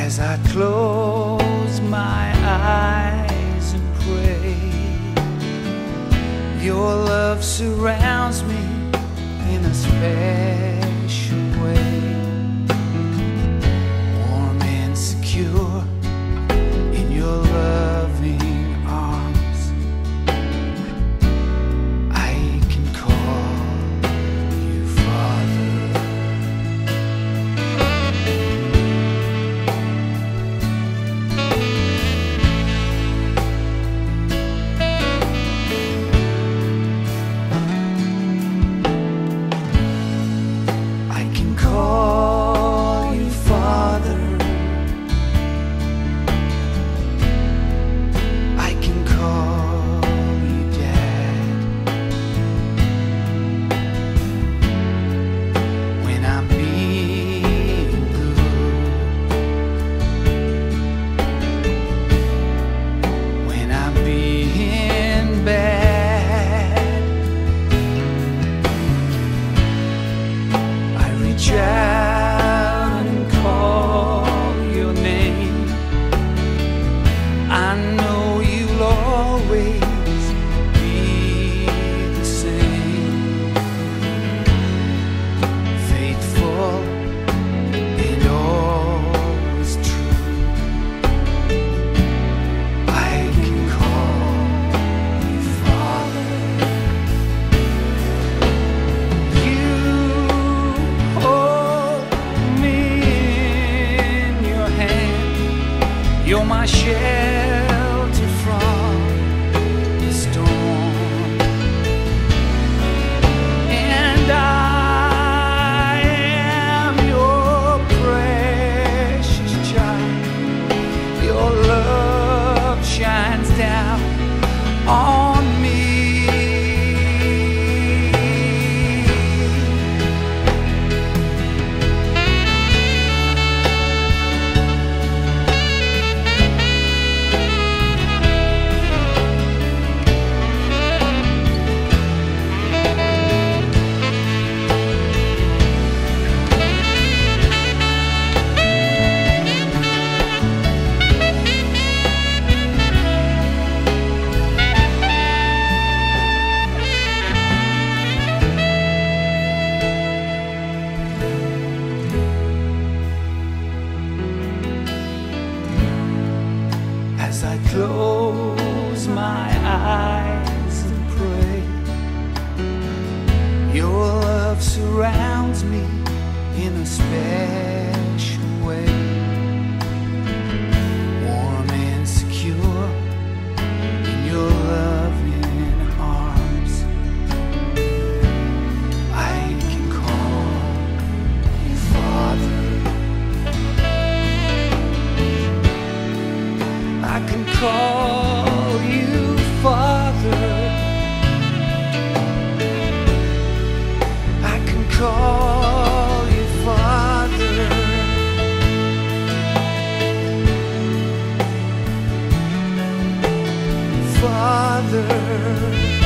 As I close my eyes and pray, your love surrounds me in a special way. Warm and secure in your loving arms, I can call you Father. Shout and call your name. I know you'll always be the same, faithful and always true. I can call you Father. You're my shelter from the storm, and I am your precious child. Your love shines down on me. As I close my eyes and pray, your love surrounds me in a special way. Warm and secure in your loving arms, I can call you Father. I can call you Father. I can call you Father. Father.